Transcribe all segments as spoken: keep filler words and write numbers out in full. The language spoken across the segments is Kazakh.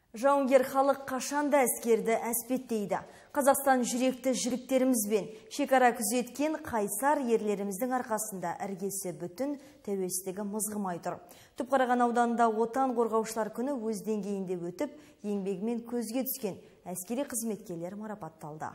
Жауынгер халық қашанда әскерді әспеттейді. Қазақстан жүректі жігіттерімізбен шекара күзеткен қайсар ерлеріміздің арқасында іргесі бүтін, тәуелсіздігі мызғымай тұр. Түпқараған ауданында отан қорғаушылар күні өз деңгейінде өтіп, еңбегімен көзге түскен әскери қызметкерлер марапатталды.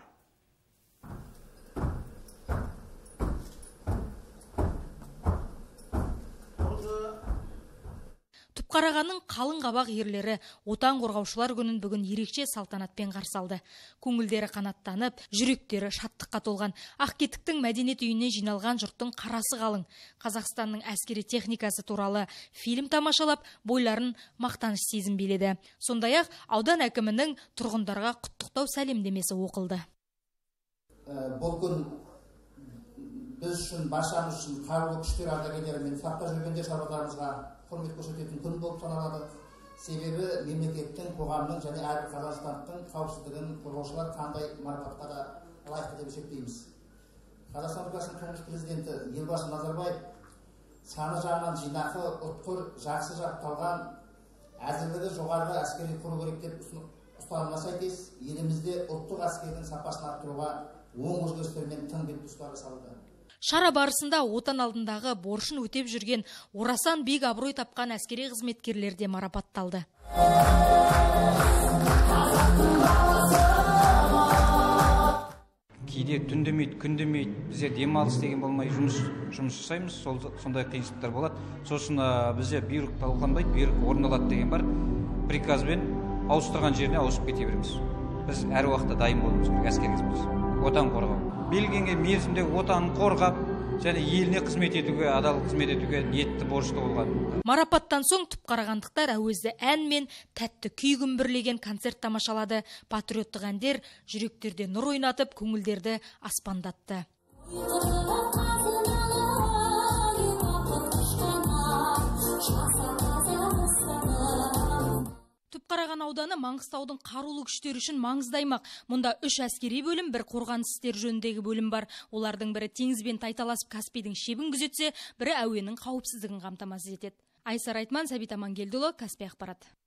Түпқарағанның қалың қабақ ерлері отан қорғаушылар күнін бүгін ерекше салтанатпен қарсы алды. Көңілдері қанаттанып, жүректері шаттыққа толған. Ақкетіктің мәдениет үйіне жиналған жұрттың қарасы қалың. Қазақстанның әскери техникасы туралы фильм тамашалап, бойларын мақтаныш сезім биледі. Сондай-ақ аудан әкімінің тұрғындарға құттықтау сәлемдемесі оқылды. Бұл күн біз үшін, баршамыз үшін қарулы күштер ардагерлері мен сапта жүргендер шаруаларымызға құрмет көрсететін күн болып саналады. Себебі мемлекеттің, қоғамның және әрбір қазақстандықтың қауіпсіздігін қорғаушылар қандай марапатқа лайықты деп есептейміз. Қазақстан Республикасының тұңғыш президенті елбасы Назарбаев саны жағынан жинақы, ұтқыр, жақсы жабдықталған, әзірлігі жоғары әскери құру керек деп ұстанымына сәйкес елімізде ұлттық әскердің сапасын арттыруға оң өзгерістермен тың бет тұстары салды. Шара барысында отан алдындағы борышын өтеп жүрген орасан биік абырой тапқан әскери қызметкерлер де марапатталды. Кейде түн демейді, күн демейді, бізде демалыс деген болмай жұмыс жұмыс жасаймыз, сондай қиыншылықтар болады. Сосын бізде бұйрық талқыланбайды, бұйрық орындалады деген бар. Приказбен ауыстырған жеріне ауысып кете береміз. Біз әр уақытта дайын болуымыз керек әскери қызметші. Отан қорғау. Белгіленген мерзімде отанын қорғап, және еліне қызмет етуге, адал қызмет етуге ниетті борышты болған. Марапаттан соң түпқарағандықтар әуезді ән мен тәтті күй күмбірлеген концерт тамашалады. Патриоттық әндер жүректерде нұр ойнатып, көңілдерді аспандатты. Түпқараған ауданы Маңғыстаудың қарулы күштері үшін маңызды аймақ. Мұнда үш әскери бөлім, бір қорғаныс істері жөніндегі бөлім бар. Олардың бірі теңізбен тайталасып Каспийдің шебін күзетсе, бірі әуенің қауіпсіздігін қамтамасыз етеді. Айсар Айтман, Сәбит Амангелдіұлы, Каспий ақпарат.